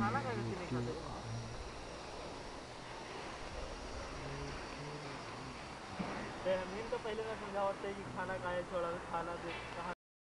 खाना खा के नहीं खाते? ते हम तो पहले ना समझावते कि खाना काहे छोड़ा, खाना दे कहाँ